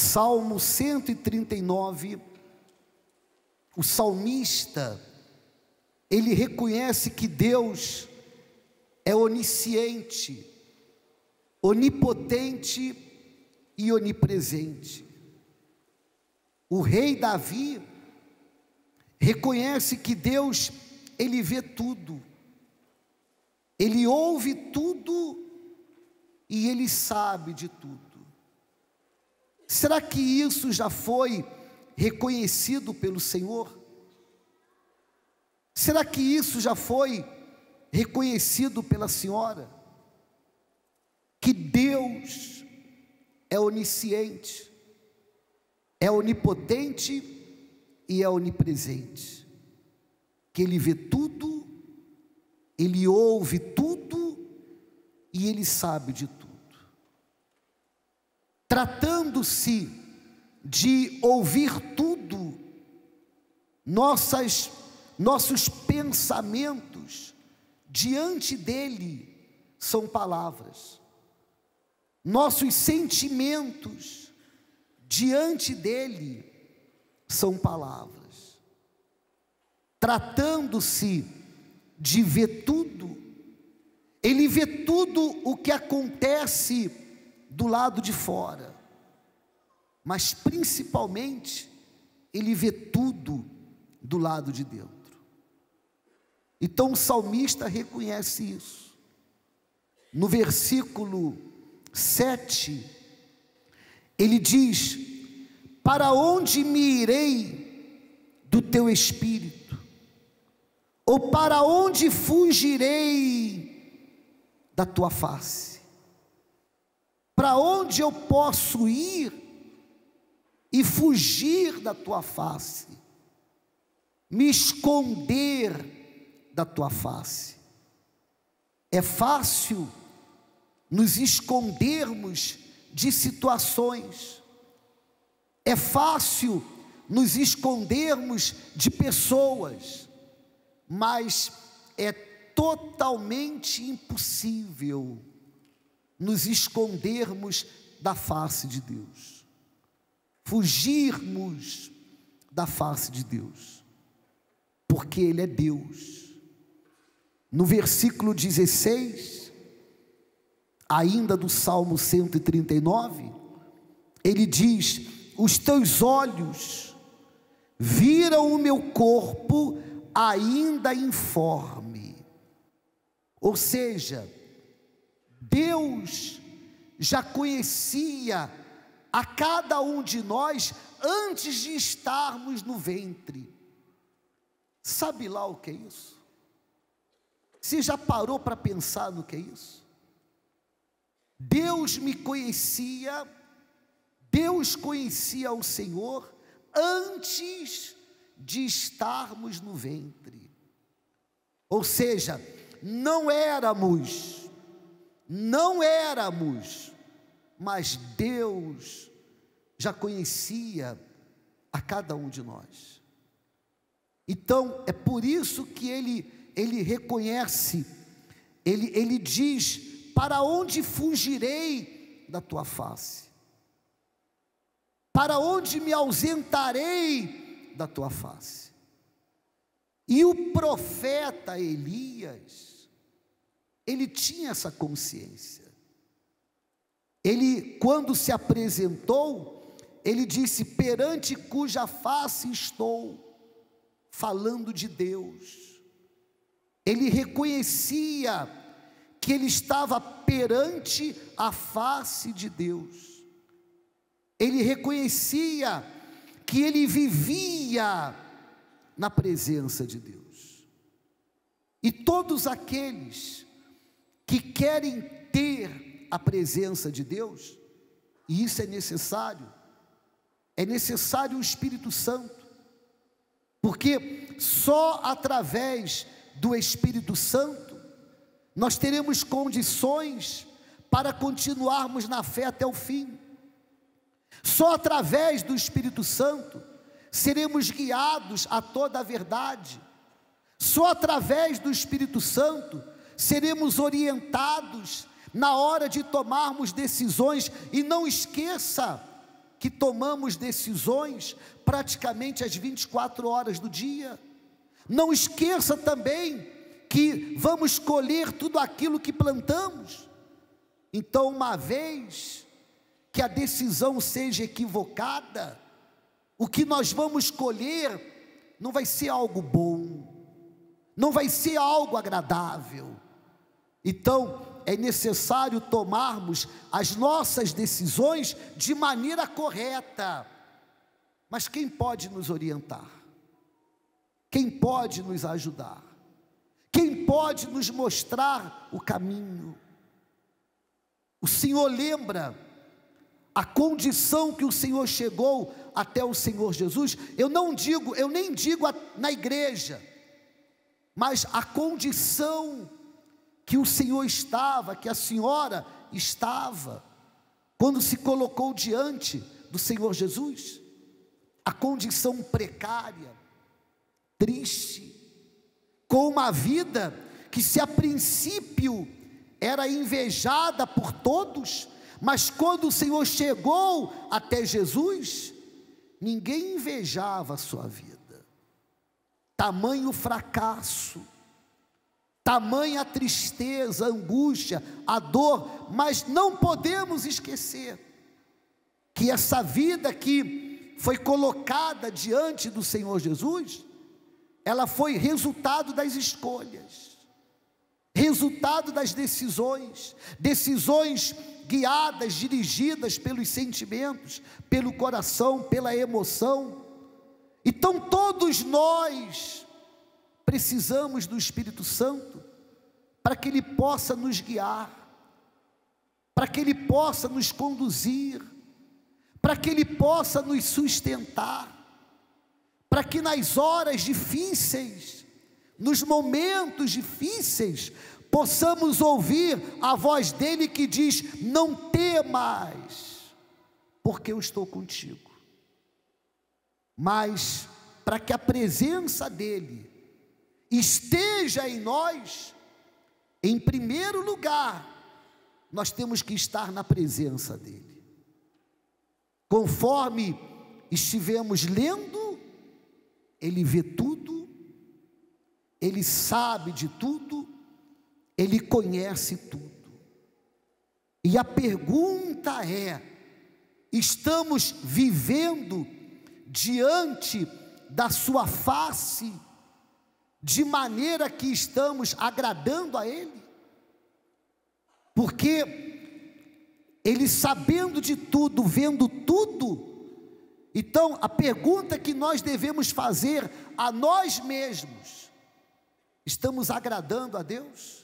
Salmo 139, o salmista, ele reconhece que Deus é onisciente, onipotente e onipresente. O rei Davi reconhece que Deus, ele vê tudo, ele ouve tudo e ele sabe de tudo. Será que isso já foi reconhecido pelo Senhor? Será que isso já foi reconhecido pela senhora? Que Deus é onisciente, é onipotente e é onipresente, que Ele vê tudo, Ele ouve tudo e Ele sabe de tudo. Tratando-se de ouvir tudo, nossos pensamentos diante dele são palavras, nossos sentimentos diante dele são palavras. Tratando-se de ver tudo, ele vê tudo o que acontece do lado de fora, mas principalmente ele vê tudo do lado de dentro. Então o salmista reconhece isso. No versículo 7, ele diz: para onde me irei do teu espírito? Ou para onde fugirei da tua face? Para onde eu posso ir e fugir da tua face? Me esconder da tua face? É fácil nos escondermos de situações, é fácil nos escondermos de pessoas, mas é totalmente impossível nos escondermos da face de Deus, fugirmos da face de Deus, porque Ele é Deus. No versículo 16, ainda do Salmo 139, ele diz: os teus olhos viram o meu corpo ainda informe. Ou seja, Deus já conhecia a cada um de nós antes de estarmos no ventre. Sabe lá o que é isso? Você já parou para pensar no que é isso? Deus me conhecia, Deus conhecia o Senhor antes de estarmos no ventre. Ou seja, não éramos, mas Deus já conhecia a cada um de nós. Então é por isso que ele reconhece, ele diz: para onde fugirei da tua face? Para onde me ausentarei da tua face? E o profeta Elias, ele tinha essa consciência. Ele, quando se apresentou, ele disse: perante cuja face estou, falando de Deus. Ele reconhecia que ele estava perante a face de Deus. Ele reconhecia que ele vivia na presença de Deus. E todos aqueles que querem ter a presença de Deus, e isso é necessário o Espírito Santo, porque só através do Espírito Santo nós teremos condições para continuarmos na fé até o fim. Só através do Espírito Santo seremos guiados a toda a verdade. Só através do Espírito Santo seremos orientados na hora de tomarmos decisões. E não esqueça que tomamos decisões praticamente às 24 horas do dia. Não esqueça também que vamos colher tudo aquilo que plantamos. Então, uma vez que a decisão seja equivocada, o que nós vamos colher não vai ser algo bom, não vai ser algo agradável. Então, é necessário tomarmos as nossas decisões de maneira correta. Mas quem pode nos orientar? Quem pode nos ajudar? Quem pode nos mostrar o caminho? O Senhor lembra a condição que o Senhor chegou até o Senhor Jesus? Eu nem digo na igreja, mas a condição que o Senhor estava, que a senhora estava, quando se colocou diante do Senhor Jesus, a condição precária, triste, com uma vida que, se a princípio era invejada por todos, mas quando o Senhor chegou até Jesus, ninguém invejava a sua vida. Tamanho fracasso, tamanha a tristeza, a angústia, a dor. Mas não podemos esquecer que essa vida que foi colocada diante do Senhor Jesus, ela foi resultado das escolhas, resultado das decisões guiadas, dirigidas pelos sentimentos, pelo coração, pela emoção. Então todos nós precisamos do Espírito Santo para que Ele possa nos guiar, para que Ele possa nos conduzir, para que Ele possa nos sustentar, para que nas horas difíceis, nos momentos difíceis, possamos ouvir a voz dEle que diz: não temas, porque eu estou contigo. Mas para que a presença dEle esteja em nós, em primeiro lugar, nós temos que estar na presença dEle. Conforme estivemos lendo, Ele vê tudo, Ele sabe de tudo, Ele conhece tudo. E a pergunta é: estamos vivendo diante da sua face, de maneira que estamos agradando a Ele? Porque Ele, sabendo de tudo, vendo tudo, então a pergunta que nós devemos fazer a nós mesmos: estamos agradando a Deus?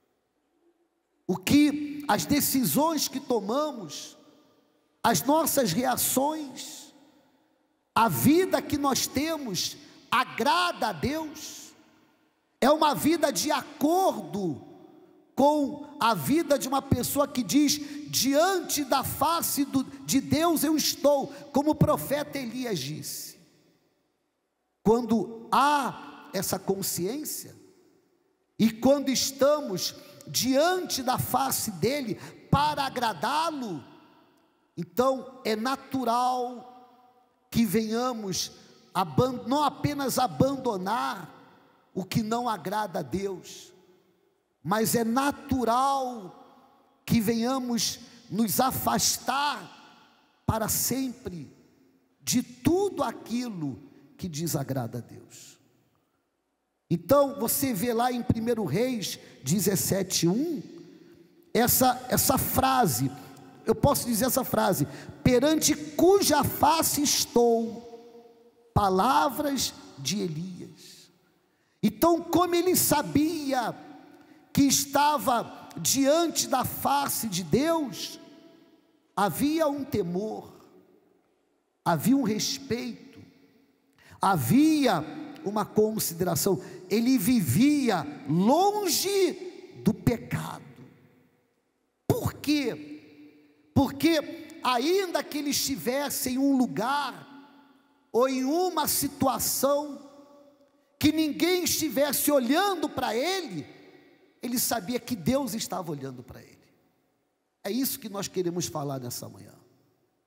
As decisões que tomamos, as nossas reações, a vida que nós temos, agrada a Deus? É uma vida de acordo com a vida de uma pessoa que diz: diante da face de Deus eu estou, como o profeta Elias disse? Quando há essa consciência, e quando estamos diante da face dEle para agradá-lo, então é natural que venhamos não apenas abandonar o que não agrada a Deus, mas é natural que venhamos nos afastar para sempre de tudo aquilo que desagrada a Deus. Então você vê lá em 1 Reis 17:1, essa frase, eu posso dizer essa frase: perante cuja face estou, palavras de Elias. Então, como ele sabia que estava diante da face de Deus, havia um temor, havia um respeito, havia uma consideração. Ele vivia longe do pecado. Por quê? Porque ainda que ele estivesse em um lugar ou em uma situação que ninguém estivesse olhando para ele, ele sabia que Deus estava olhando para ele. É isso que nós queremos falar nessa manhã.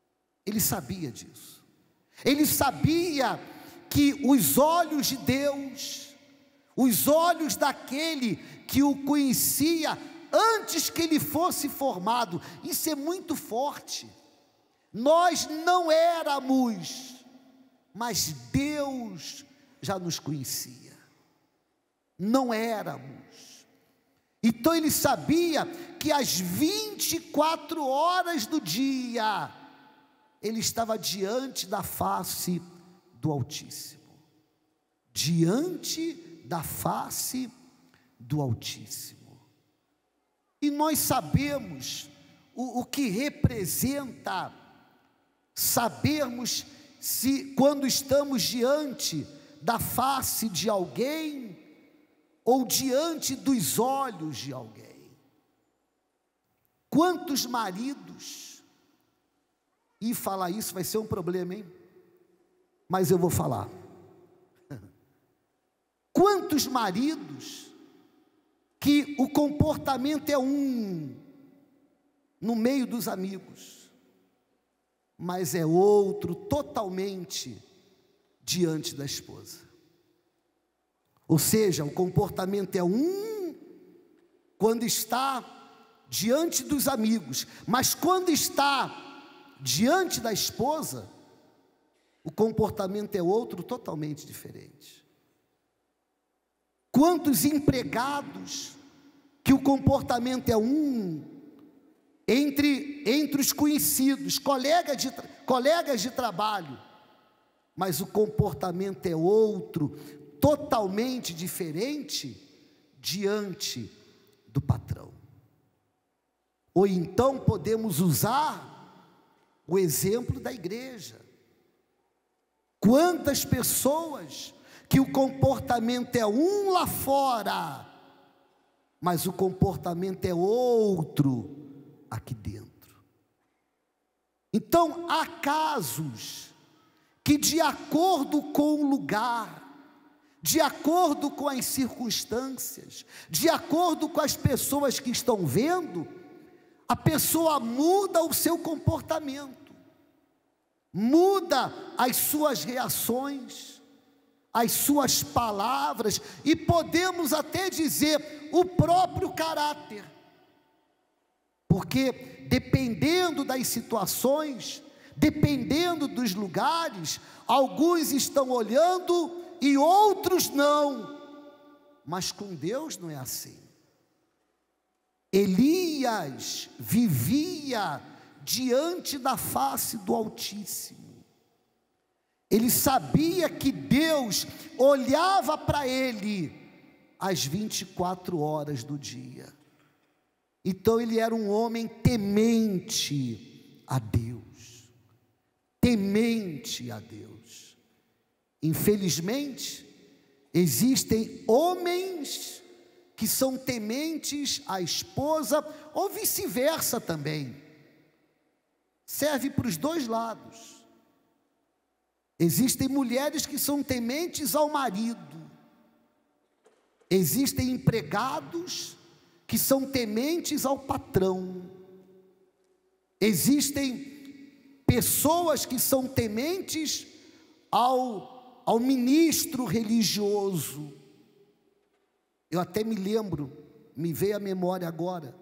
Ele sabia disso. Ele sabia que os olhos de Deus, os olhos daquele que o conhecia antes que ele fosse formado, isso é muito forte. Nós não éramos, mas Deus já nos conhecia. Não éramos. Então ele sabia que às 24 horas do dia, ele estava diante da face do Altíssimo. Diante da face do Altíssimo. E nós sabemos o que representa sabermos se quando estamos diante da face de alguém ou diante dos olhos de alguém. Quantos maridos, e falar isso vai ser um problema, hein? Mas eu vou falar. Quantos maridos que o comportamento é um no meio dos amigos, mas é outro totalmente diante da esposa. Ou seja, o comportamento é um quando está diante dos amigos, mas quando está diante da esposa, o comportamento é outro totalmente diferente. Quantos empregados que o comportamento é um entre os conhecidos, colegas de trabalho, mas o comportamento é outro, totalmente diferente diante do patrão. Ou então podemos usar o exemplo da igreja. Quantas pessoas que o comportamento é um lá fora, mas o comportamento é outro aqui dentro. Então há casos que, de acordo com o lugar, de acordo com as circunstâncias, de acordo com as pessoas que estão vendo, a pessoa muda o seu comportamento, muda as suas reações, as suas palavras, e podemos até dizer o próprio caráter, porque dependendo das situações, dependendo dos lugares, alguns estão olhando e outros não, mas com Deus não é assim. Elias vivia diante da face do Altíssimo. Ele sabia que Deus olhava para ele às 24 horas do dia. Então ele era um homem temente a Deus. Temente a Deus. Infelizmente, existem homens que são tementes à esposa, ou vice-versa também. Serve para os dois lados. Existem mulheres que são tementes ao marido. Existem empregados que são tementes ao patrão. Existem pessoas que são tementes ao ministro religioso. Eu até me lembro, me veio à memória agora,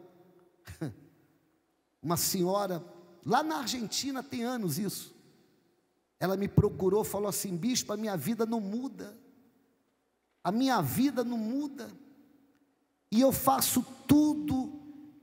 uma senhora, lá na Argentina, tem anos isso, ela me procurou, falou assim: bispo, a minha vida não muda, e eu faço tudo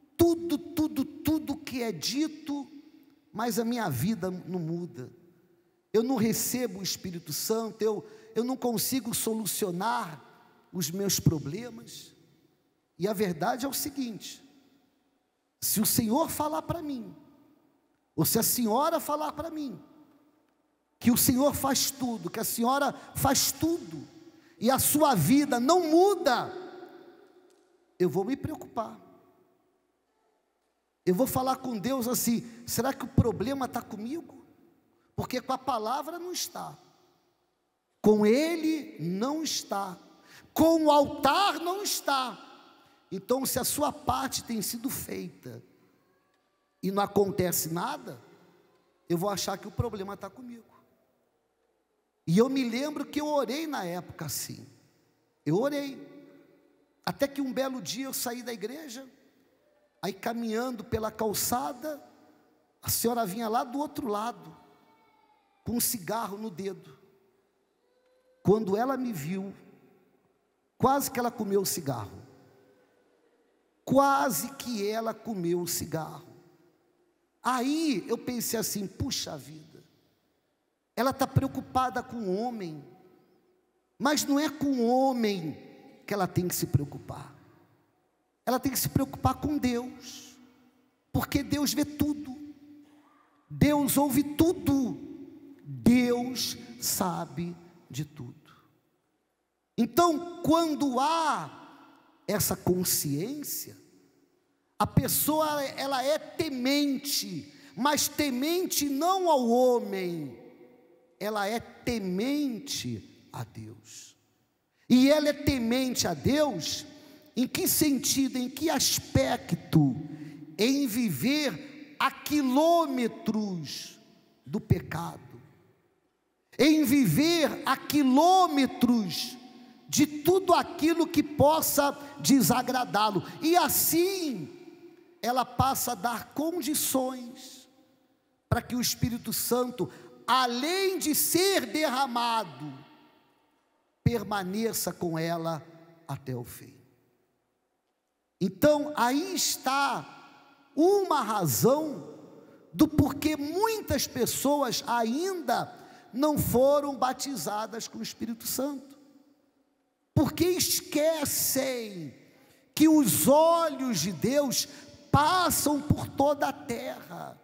que é dito, mas a minha vida não muda, eu não recebo o Espírito Santo, eu não consigo solucionar os meus problemas. E a verdade é o seguinte: se o Senhor falar para mim, ou se a senhora falar para mim, que o Senhor faz tudo, que a senhora faz tudo, e a sua vida não muda, eu vou me preocupar. Eu vou falar com Deus assim: será que o problema está comigo? Porque com a palavra não está, com Ele não está, com o altar não está. Então, se a sua parte tem sido feita e não acontece nada, eu vou achar que o problema está comigo. E eu me lembro que eu orei na época assim. Eu orei. Até que um belo dia eu saí da igreja, aí caminhando pela calçada, a senhora vinha lá do outro lado, com um cigarro no dedo. Quando ela me viu, quase que ela comeu o cigarro. Quase que ela comeu o cigarro. Aí eu pensei assim, puxa vida, ela está preocupada com o homem, mas não é com o homem que ela tem que se preocupar. Ela tem que se preocupar com Deus, porque Deus vê tudo, Deus ouve tudo, Deus sabe de tudo. Então, quando há essa consciência, a pessoa ela é temente, mas temente não ao homem, ela é temente a Deus. E ela é temente a Deus em que sentido, em que aspecto? Em viver a quilômetros do pecado, em viver a quilômetros de tudo aquilo que possa desagradá-lo, e assim ela passa a dar condições para que o Espírito Santo, além de ser derramado, permaneça com ela até o fim. Então aí está uma razão do porquê muitas pessoas ainda não foram batizadas com o Espírito Santo, porque esquecem que os olhos de Deus passam por toda a terra,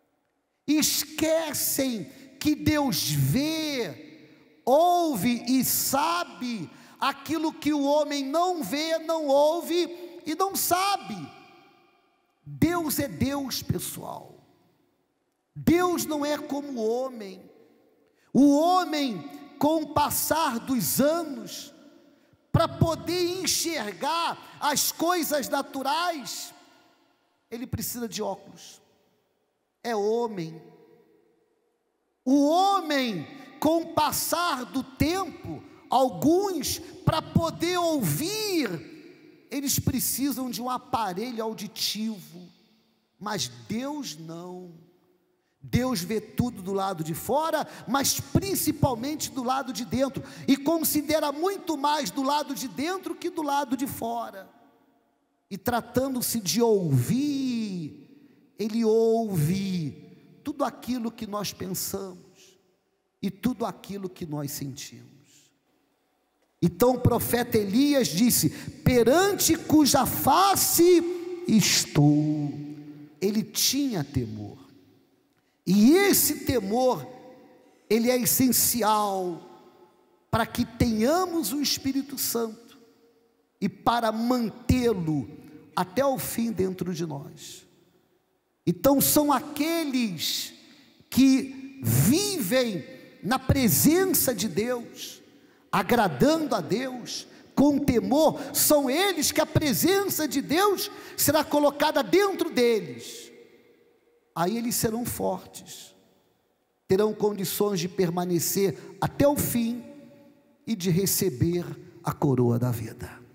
esquecem que Deus vê, ouve e sabe aquilo que o homem não vê, não ouve e não sabe. Deus é Deus, pessoal. Deus não é como o homem. O homem, com o passar dos anos, para poder enxergar as coisas naturais, ele precisa de óculos. É homem. O homem, com o passar do tempo, alguns, para poder ouvir, eles precisam de um aparelho auditivo, mas Deus não. Deus vê tudo do lado de fora, mas principalmente do lado de dentro, e considera muito mais do lado de dentro que do lado de fora. E tratando-se de ouvir, ele ouve tudo aquilo que nós pensamos e tudo aquilo que nós sentimos. Então o profeta Elias disse: perante cuja face estou. Ele tinha temor. E esse temor, ele é essencial para que tenhamos o Espírito Santo e para mantê-lo até o fim dentro de nós. Então são aqueles que vivem na presença de Deus, agradando a Deus, com temor, são eles que a presença de Deus será colocada dentro deles. Aí eles serão fortes, terão condições de permanecer até o fim e de receber a coroa da vida.